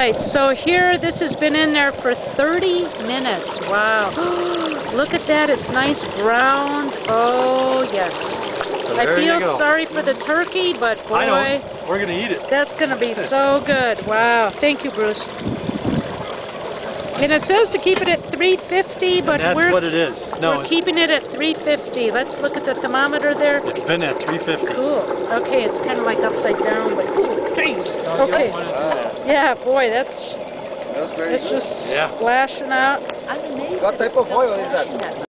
Right, so here, this has been in there for 30 minutes. Wow. Look at that, it's nice browned. Oh, yes. So I feel go. sorry for the turkey, but boy, I know. We're gonna eat it. That's gonna be so good. Wow, thank you, Bruce. And it says to keep it at 350, but that's what it is. No, we're keeping it at 350. Let's look at the thermometer there. It's been at 350. Cool. Okay, it's kind of like upside down, but jeez. Okay. Yeah, boy, that's very it's good. just splashing out. What type of oil is that?